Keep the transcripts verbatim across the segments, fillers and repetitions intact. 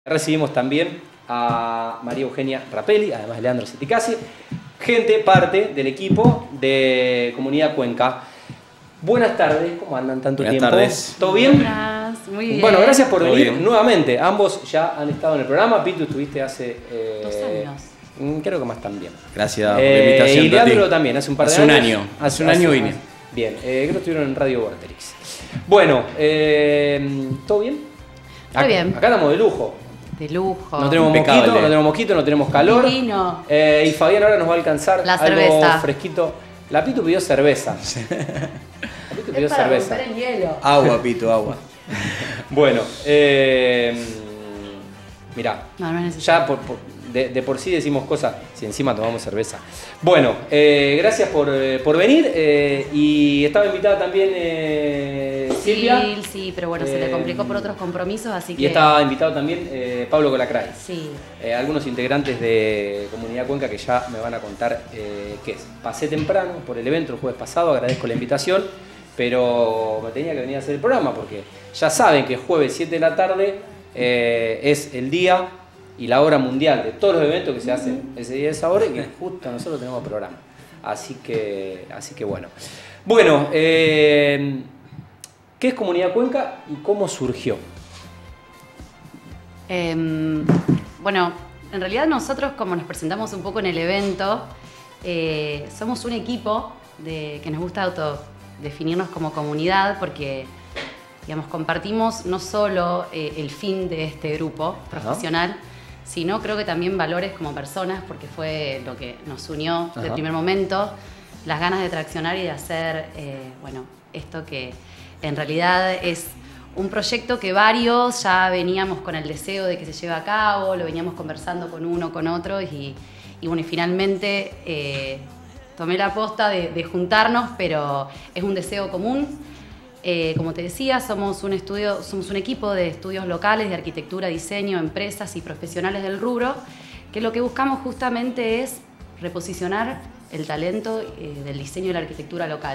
Recibimos también a María Eugenia Rapelli, además de Leandro Ceticasi, gente, parte del equipo de Comunidad Cuenca. Buenas tardes, ¿cómo andan tanto Buenas tiempo? tardes. ¿Todo bien? Buenas, muy bien. Bueno, gracias por Todo venir bien. nuevamente. Ambos ya han estado en el programa. Pitu, estuviste hace... eh, Dos años. mm, Creo que más también. Gracias por la Eh, invitación. y Leandro Tati. también, hace un par de Hace años. un año. Hace un año vine. Bien, eh, creo que estuvieron en Radio Vorterix. Bueno, eh, ¿todo bien? Todo Acá- bien. Acá estamos de lujo. De lujo. No tenemos Impecable. mosquito, no tenemos mosquito, no tenemos calor. Divino. Eh, y Fabián ahora nos va a alcanzar La algo cerveza. fresquito. La Pitu pidió cerveza. La Pitu pidió Es para cerveza. romper el hielo. Agua, Pito, agua. Bueno, eh, mirá, No, no es necesario. ya por, por- de, de por sí decimos cosas, si encima tomamos cerveza. Bueno, eh, gracias por, eh, por venir. eh, y estaba invitada también eh, Silvia. Sí, sí, pero bueno, se le Eh, complicó por otros compromisos, así que... Y estaba invitado también eh, Pablo Colacray. Sí. Eh, algunos integrantes de Comunidad Cuenca que ya me van a contar eh, qué es. Pasé temprano por el evento el jueves pasado, agradezco la invitación, pero me tenía que venir a hacer el programa porque ya saben que jueves siete de la tarde eh, es el día y la hora mundial de todos los eventos que se hacen ese día, esa hora, y que justo nosotros tenemos programa. Así que, así que bueno. Bueno, eh, ¿qué es Comunidad Cuenca y cómo surgió? Em, bueno, en realidad nosotros, como nos presentamos un poco en el evento, eh, somos un equipo de, que nos gusta autodefinirnos como comunidad porque, digamos, compartimos no solo eh, el fin de este grupo profesional, sino creo que también valores como personas, porque fue lo que nos unió desde el Ajá. primer momento, las ganas de traccionar y de hacer, eh, bueno, esto que en realidad es un proyecto que varios ya veníamos con el deseo de que se lleve a cabo, lo veníamos conversando con uno, con otro, y, y bueno, y finalmente eh, tomé la aposta de, de juntarnos, pero es un deseo común. Eh, como te decía, somos un estudio, somos un equipo de estudios locales de arquitectura, diseño, empresas y profesionales del rubro, que lo que buscamos justamente es reposicionar el talento eh, del diseño y la arquitectura local.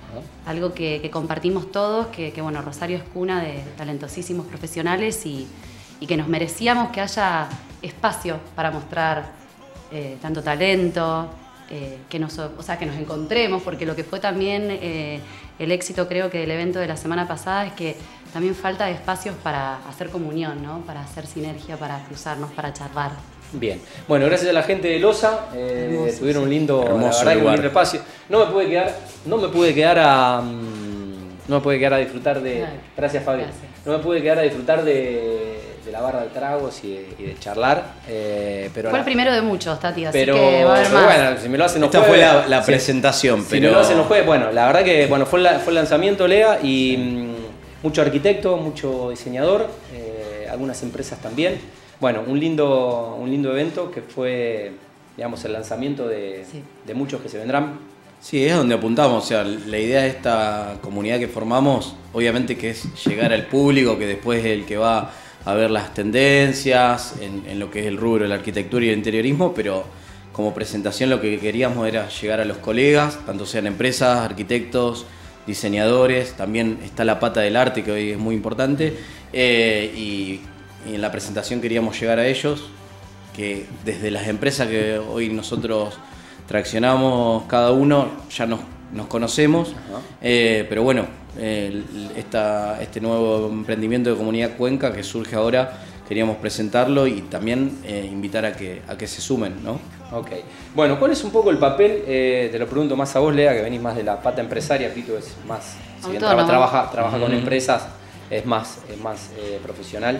Algo que, que compartimos todos, que, que bueno, Rosario es cuna de talentosísimos profesionales y, y que nos merecíamos que haya espacio para mostrar eh, tanto talento, eh, que, nos, o sea, que nos encontremos, porque lo que fue también eh, el éxito, creo que del evento de la semana pasada, es que también falta de espacios para hacer comunión, ¿no? Para hacer sinergia, para cruzarnos, para charlar. Bien, bueno, gracias a la gente de Loza, eh, Hermoso, tuvieron sí. un lindo, Hermoso la verdad que un lugar. lindo espacio. No me pude quedar, no me pude quedar a, mm, no me pude quedar a disfrutar de, Claro. gracias Fabi, Gracias. no me pude quedar a disfrutar de, de la barra de tragos y de, y de charlar, eh, pero Fue la- el primero de muchos, Tati, así pero, que va a haber pero más. bueno, si me lo hacen los Esta fue jueves, la, la si- presentación, si pero. me lo hacen los jueves, bueno, la verdad que bueno, fue, la- fue el lanzamiento, Lea, y mm, mucho arquitecto, mucho diseñador, eh, algunas empresas también. Bueno, un lindo, un lindo evento que fue, digamos, el lanzamiento de, Sí. de muchos que se vendrán. Sí, es donde apuntamos. O sea, la idea de esta comunidad que formamos, obviamente que es llegar al público, que después es el que va a ver las tendencias en, en lo que es el rubro de la arquitectura y el interiorismo, pero como presentación lo que queríamos era llegar a los colegas, tanto sean empresas, arquitectos, diseñadores, también está la pata del arte, que hoy es muy importante, eh, y, y en la presentación queríamos llegar a ellos, que desde las empresas que hoy nosotros traccionamos cada uno, ya nos, nos conocemos, Ajá. eh, pero bueno, eh, el- esta, este nuevo emprendimiento de Comunidad Cuenca que surge ahora, queríamos presentarlo y también eh, invitar a que, a que se sumen, ¿no? Ok. Bueno, ¿cuál es un poco el papel? Eh, te lo pregunto más a vos, Lea, que venís más de la pata empresaria. Pito es más, si bien Autónomo. traba- trabaja, trabaja con Ujú. empresas, es más, es más eh, profesional.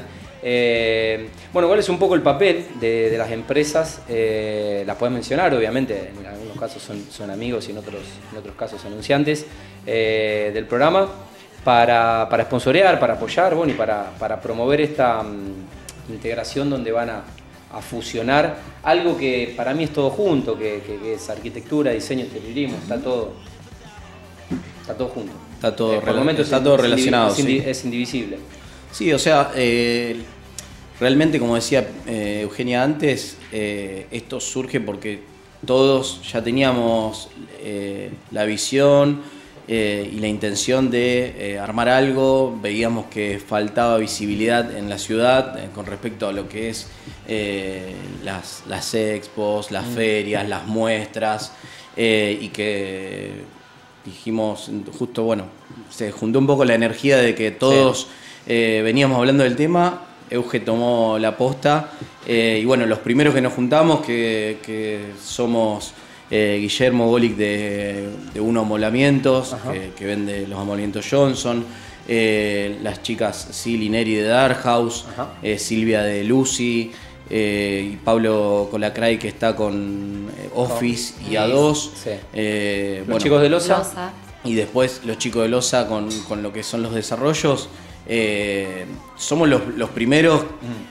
Eh, bueno, ¿cuál es un poco el papel de, de las empresas? Eh, las podés mencionar, obviamente, en algunos casos son, son amigos y en otros, en otros casos anunciantes eh, del programa, para, para sponsorear, para apoyar, bueno, y para, para promover esta mm, integración donde van a, a fusionar algo que para mí es todo junto, que, que- que es arquitectura, diseño, interiorismo, está todo, está todo junto. Está todo, Eh, por el rela- momento está es todo indivi- relacionado. es, indi- sí. es indivisible. Sí, o sea, eh, realmente como decía eh, Eugenia antes, eh, esto surge porque todos ya teníamos eh, la visión eh, y la intención de eh, armar algo. Veíamos que faltaba visibilidad en la ciudad eh, con respecto a lo que es eh, las, las expos, las mm. ferias, las muestras, eh, y que dijimos, justo, bueno, se juntó un poco la energía de que todos sí. eh, veníamos hablando del tema. Euge tomó la posta eh, y bueno, los primeros que nos juntamos, que, que somos eh, Guillermo Golic de, de Uno Amolamientos, que, que vende los amolamientos Johnson, eh, las chicas Sil y Neri de Dark House, eh, Silvia de Lucy, eh, y Pablo Colacray, que está con eh, Office y A dos, sí. eh, los bueno, chicos de Loza. Loza. Y después los chicos de Loza con, con lo que son los desarrollos. Eh, somos los, los primeros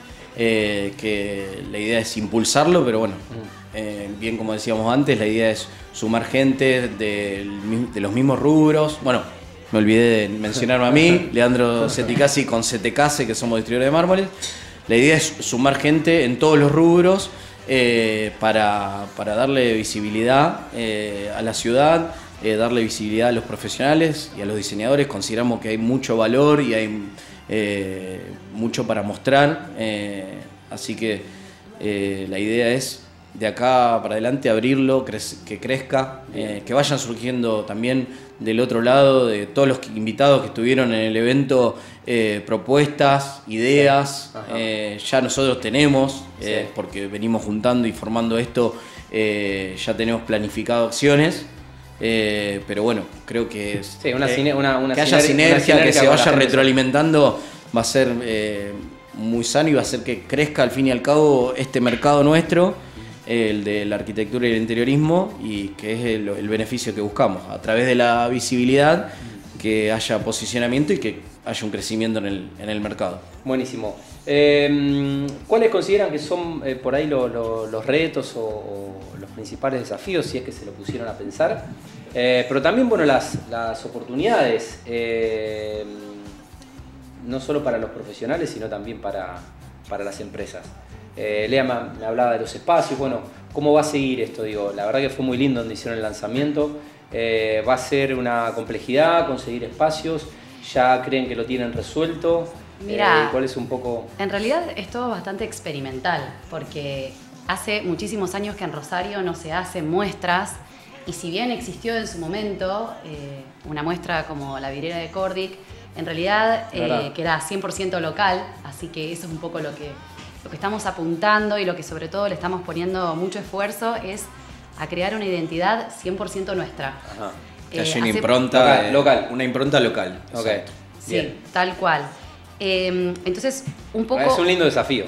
eh, que la idea es impulsarlo, pero bueno, eh, bien como decíamos antes, la idea es sumar gente de, de los mismos rubros. Bueno, me olvidé de mencionarme a mí, Leandro Ceticasi con Cetecase, que somos distribuidores de mármoles. La idea es sumar gente en todos los rubros eh, para, para darle visibilidad eh, a la ciudad. Eh, darle visibilidad a los profesionales y a los diseñadores. Consideramos que hay mucho valor y hay eh, mucho para mostrar, eh, así que eh, la idea es de acá para adelante abrirlo, cre- que crezca, eh, que vayan surgiendo también del otro lado, de todos los invitados que estuvieron en el evento, eh, propuestas, ideas. Eh, ya nosotros tenemos, eh, sí. porque venimos juntando y formando esto, eh, ya tenemos planificado acciones. Eh, pero bueno, creo que, es, sí, una eh, cine, una, una que haya sinergia, sinergia, una que sinergia se vaya con retroalimentando, va a ser eh, muy sano y va a hacer que crezca al fin y al cabo este mercado nuestro, eh, el de la arquitectura y el interiorismo, y que es el, el beneficio que buscamos, a través de la visibilidad, que haya posicionamiento y que haya un crecimiento en el, en el mercado. Buenísimo. Eh, ¿Cuáles consideran que son eh, por ahí lo, lo, los retos o, o los principales desafíos, si es que se lo pusieron a pensar? Eh, pero también, bueno, las, las oportunidades, eh, no solo para los profesionales, sino también para, para las empresas. Eh, Lea me, me hablaba de los espacios. Bueno, ¿cómo va a seguir esto? Digo, la verdad que fue muy lindo donde hicieron el lanzamiento. Eh, va a ser una complejidad conseguir espacios. ¿Ya creen que lo tienen resuelto? Mira, eh, ¿cuál es un poco...? En realidad es todo bastante experimental, porque hace muchísimos años que en Rosario no se hacen muestras, y si bien existió en su momento eh, una muestra como la Vidriera de Cordic, en realidad eh, que era cien por ciento local, así que eso es un poco lo que, lo que estamos apuntando y lo que sobre todo le estamos poniendo mucho esfuerzo es a crear una identidad cien por ciento nuestra. Ajá. Que haya Eh, una hace... impronta local, eh, local. Una impronta local. Okay. Sí, Bien. tal cual. Eh, entonces, un poco... Es un lindo desafío.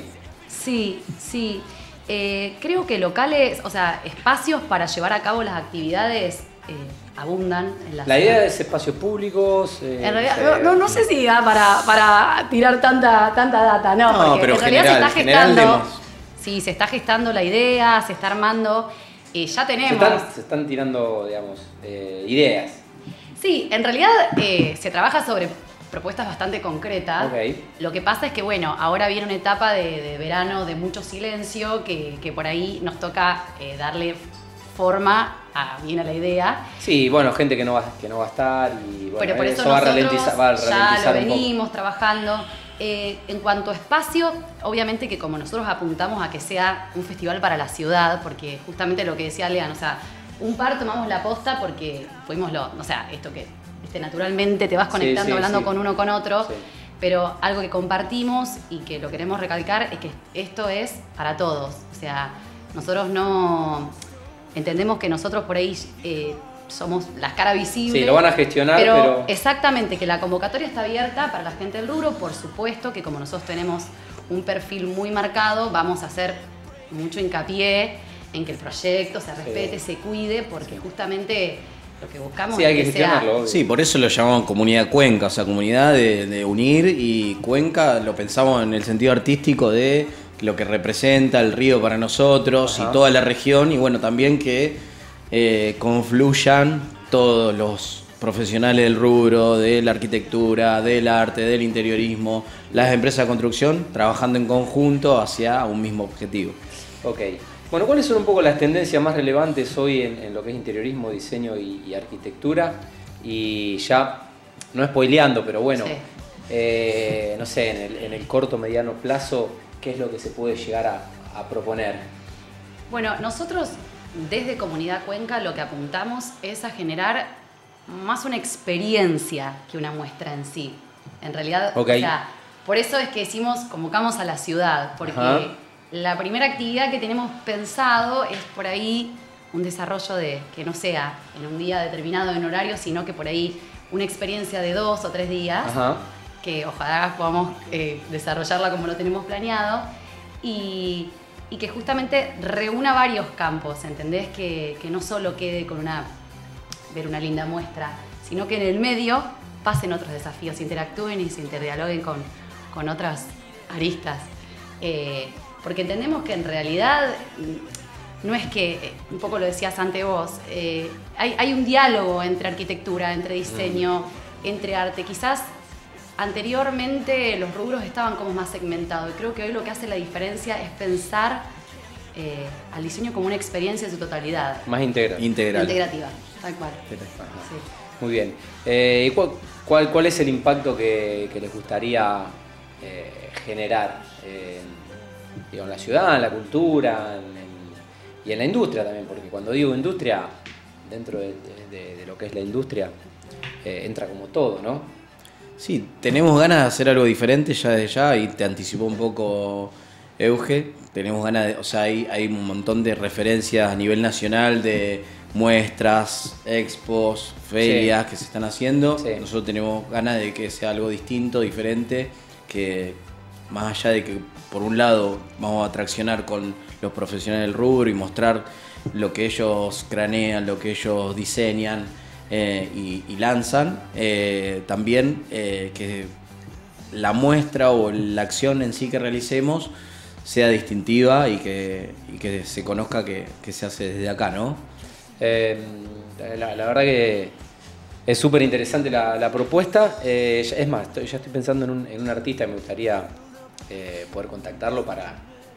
Sí, sí. Eh, creo que locales, o sea, espacios para llevar a cabo las actividades eh, abundan en la La ciudad. idea es espacios públicos. Eh, En realidad, no, no, no, no sé si da para, para tirar tanta, tanta data, no, No, porque pero en realidad general, se está general gestando. demos. Sí, se está gestando la idea, se está armando. Eh, ya Se tenemos. están, se están tirando, digamos, eh, ideas. Sí, en realidad eh, se trabaja sobre propuestas bastante concretas. Okay. Lo que pasa es que, bueno, ahora viene una etapa de, de verano de mucho silencio que, que por ahí nos toca eh, darle forma a, bien a la idea. Sí, bueno, gente que no va, que no va a estar y bueno, Pero por eso, eso va a nosotros ralentizar, va a ya ralentizar lo un poco. venimos trabajando. Eh, en cuanto a espacio, obviamente que como nosotros apuntamos a que sea un festival para la ciudad, porque justamente lo que decía Lean, o sea, un par tomamos la posta porque fuimos lo, o sea, esto que este, naturalmente te vas conectando, Sí, sí, hablando sí. con uno con otro, Sí. pero algo que compartimos y que lo queremos recalcar es que esto es para todos. O sea, nosotros no entendemos que nosotros por ahí eh, somos las caras visibles. Sí, lo van a gestionar, pero, pero... Exactamente, que la convocatoria está abierta para la gente del rubro, por supuesto que como nosotros tenemos un perfil muy marcado, vamos a hacer mucho hincapié en que el proyecto se respete, Sí. se cuide, porque justamente lo que buscamos Sí, hay es que que sea... gestionarlo, obvio. Sí, por eso lo llamamos comunidad cuenca, o sea, comunidad de, de unir, y cuenca lo pensamos en el sentido artístico de lo que representa el río para nosotros. Ajá. Y toda la región, y bueno, también que eh, confluyan todos los profesionales del rubro, de la arquitectura, del arte, del interiorismo, las empresas de construcción, trabajando en conjunto hacia un mismo objetivo. Ok. Bueno, ¿cuáles son un poco las tendencias más relevantes hoy en, en lo que es interiorismo, diseño y, y arquitectura? y ya, no spoileando, pero bueno, Sí. eh, no sé, en el, en el corto, mediano plazo, ¿qué es lo que se puede llegar a, a proponer? Bueno, nosotros desde Comunidad Cuenca lo que apuntamos es a generar más una experiencia que una muestra en sí. En realidad, Ok. o sea, por eso es que decimos convocamos a la ciudad, porque Ajá. la primera actividad que tenemos pensado es por ahí un desarrollo de que no sea en un día determinado en horario, sino que por ahí una experiencia de dos o tres días, Ajá. que ojalá podamos eh, desarrollarla como lo tenemos planeado, y, y que justamente reúna varios campos, ¿entendés? Que, que no solo quede con una, ver una linda muestra, sino que en el medio pasen otros desafíos, interactúen y se interdialoguen con, con otras aristas. Eh, porque entendemos que en realidad no es que, eh, un poco lo decías ante vos, eh, hay, hay un diálogo entre arquitectura, entre diseño, mm. entre arte. Quizás anteriormente los rubros estaban como más segmentados y creo que hoy lo que hace la diferencia es pensar eh, al diseño como una experiencia en su totalidad. Más integral. Integral. Integrativa, tal cual. Ajá. Sí. Muy bien. Eh, ¿y cuál, cuál, cuál es el impacto que, que les gustaría eh, generar eh, digo, en la ciudad, en la cultura en, en, y en la industria también? Porque cuando digo industria, dentro de, de, de lo que es la industria, eh, entra como todo, ¿no? Sí, tenemos ganas de hacer algo diferente ya desde ya y te anticipó un poco Euge. Tenemos ganas de, o sea, hay, hay un montón de referencias a nivel nacional de muestras, expos, ferias sí. que se están haciendo. Sí. Nosotros tenemos ganas de que sea algo distinto, diferente, que más allá de que por un lado vamos a traccionar con los profesionales del rubro y mostrar lo que ellos cranean, lo que ellos diseñan eh, y, y lanzan, eh, también eh, que la muestra o la acción en sí que realicemos sea distintiva y que, y que se conozca que, que se hace desde acá, ¿no? Eh, la, la verdad que es súper interesante la, la propuesta. Eh, es más, estoy, ya estoy pensando en un, en un artista y me gustaría eh, poder contactarlo para...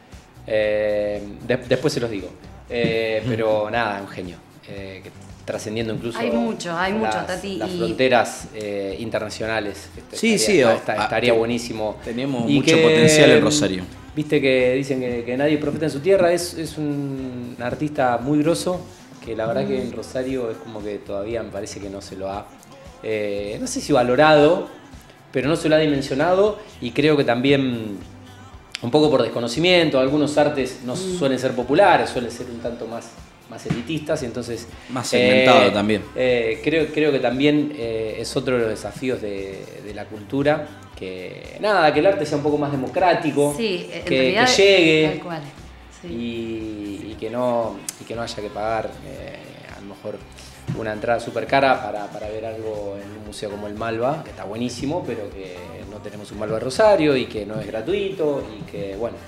Eh, de, después se los digo. Eh, pero nada, un genio. Eh, que, trascendiendo incluso hay mucho, hay las, mucho, Tati, las y... fronteras eh, internacionales. Sí, estaría, sí, está, o, está, estaría ah, buenísimo. Tenemos y mucho que, potencial en Rosario. Viste que dicen que, que nadie profeta en su tierra, es, es un artista muy grosso, que la verdad mm. que en Rosario es como que todavía me parece que no se lo ha, eh, no sé si valorado, pero no se lo ha dimensionado, y creo que también un poco por desconocimiento, algunos artes no mm. suelen ser populares, suelen ser un tanto más, más elitistas, y entonces... Más segmentado eh, también. Eh, creo, creo que también eh, es otro de los desafíos de, de la cultura, que nada, que el arte sea un poco más democrático, sí, en que, realidad, que llegue tal cual. Sí. Y, y, que no, y que no haya que pagar eh, a lo mejor una entrada súper cara para, para ver algo en un museo como el Malva, que está buenísimo, pero que no tenemos un Malva de Rosario y que no es gratuito y que, bueno.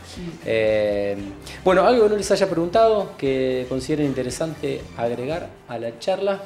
Eh, bueno, algo que no les haya preguntado, que consideren interesante agregar a la charla.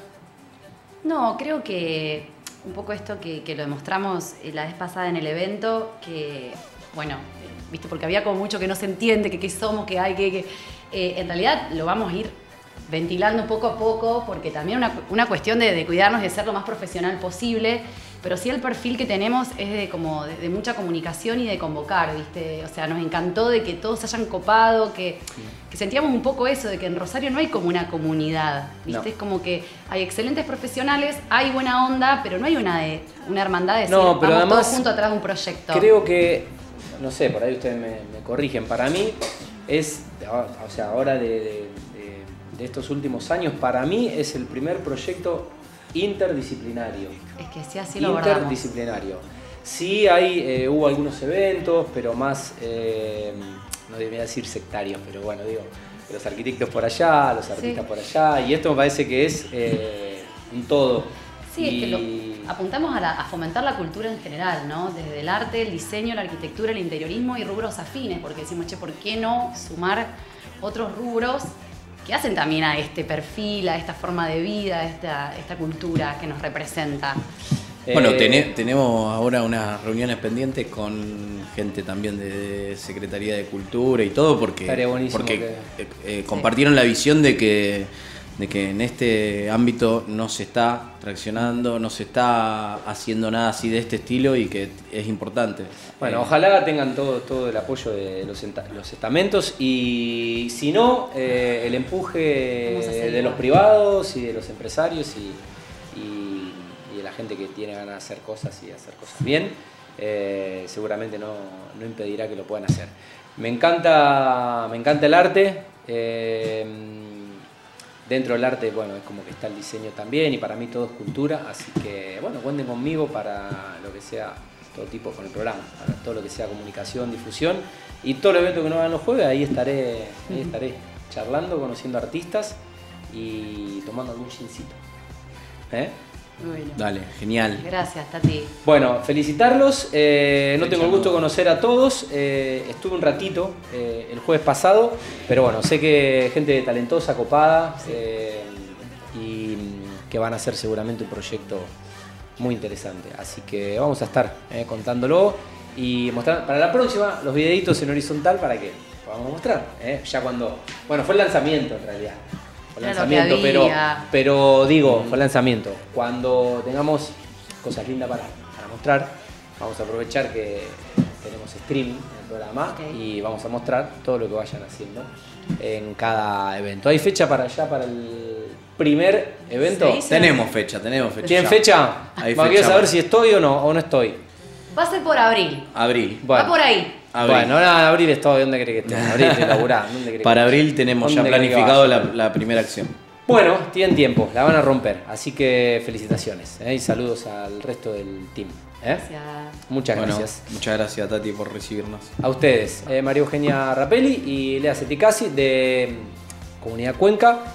No, creo que un poco esto que, que lo demostramos la vez pasada en el evento, que, bueno, viste, porque había como mucho que no se entiende, que qué somos, que hay, que... que eh, en realidad lo vamos a ir ventilando poco a poco, porque también una, una cuestión de, de cuidarnos y de ser lo más profesional posible, pero sí el perfil que tenemos es de, como de, de mucha comunicación y de convocar, ¿viste? O sea, nos encantó de que todos se hayan copado, que, que sentíamos un poco eso, de que en Rosario no hay como una comunidad, ¿viste? No. Es como que hay excelentes profesionales, hay buena onda, pero no hay una, de, una hermandad de decir, no, pero vamos además, todos juntos atrás de un proyecto. Creo que, no sé, por ahí ustedes me, me corrigen, para mí es, o sea, ahora de... de de estos últimos años, para mí es el primer proyecto interdisciplinario. Es que sí, así lo abordamos. Interdisciplinario. Sí hay, eh, hubo algunos eventos, pero más, eh, no debería decir sectarios, pero bueno, digo, los arquitectos por allá, los artistas sí. por allá, y esto me parece que es eh, un todo. Sí, y... es que lo, apuntamos a, la, a fomentar la cultura en general, ¿no? Desde el arte, el diseño, la arquitectura, el interiorismo y rubros afines, porque decimos, che, ¿por qué no sumar otros rubros que hacen también a este perfil, a esta forma de vida, a esta, esta cultura que nos representa? Bueno, eh, ten, tenemos ahora unas reuniones pendientes con gente también de Secretaría de Cultura y todo, porque, porque que... eh, compartieron sí. la visión de que, de que en este ámbito no se está traccionando, no se está haciendo nada así de este estilo y que es importante. Bueno, Eh, ojalá tengan todo, todo el apoyo de los, enta- los estamentos y si no, eh, el empuje Vamos a hacer de los igual. privados y de los empresarios y, y- y de la gente que tiene ganas de hacer cosas y de hacer cosas bien, eh, seguramente no, no impedirá que lo puedan hacer. Me encanta, me encanta el arte. eh, Dentro del arte, bueno, es como que está el diseño también y para mí todo es cultura, así que, bueno, cuenten conmigo para lo que sea, todo tipo con el programa, para todo lo que sea comunicación, difusión y todo el evento que no hagan los jueves, ahí estaré, ahí estaré charlando, conociendo artistas y tomando algún gincito. ¿Eh? Bueno. Dale, genial. Gracias, Tati. Bueno, felicitarlos, eh, no Fecha tengo el gusto de nueva. conocer a todos, eh, estuve un ratito eh, el jueves pasado, pero bueno, sé que gente talentosa, copada eh, y que van a hacer seguramente un proyecto muy interesante, así que vamos a estar eh, contándolo y mostrar para la próxima los videitos en horizontal para que podamos mostrar, eh, ya cuando, bueno, fue el lanzamiento en realidad. Fue el Era lo que lanzamiento, pero, había. pero digo, fue el lanzamiento. Cuando tengamos cosas lindas para, para mostrar, vamos a aprovechar que tenemos streaming en el programa Ok. y vamos a mostrar todo lo que vayan haciendo en cada evento. ¿Hay fecha para allá para el primer evento? Sí, sí. Tenemos fecha, tenemos fecha. ¿Tienen ya. fecha? Hay Bueno, fecha. quiero saber si estoy o no, o no estoy. Va a ser por abril. Abril. Bueno. Va por ahí. Abril. Bueno, ahora en abril estoy. ¿Dónde cree que esté? En abril estoy laburando. ¿Dónde cree que Para esté? abril tenemos ya ¿Dónde cree que planificado vaya? la, la primera acción. Bueno, tienen tiempo, la van a romper. Así que felicitaciones ¿eh? Y saludos al resto del team. ¿eh? Gracias. Muchas Bueno, gracias. muchas gracias, Tati, por recibirnos. A ustedes, eh, María Eugenia Rapelli y Lea Ceticasi de Comunidad Cuenca.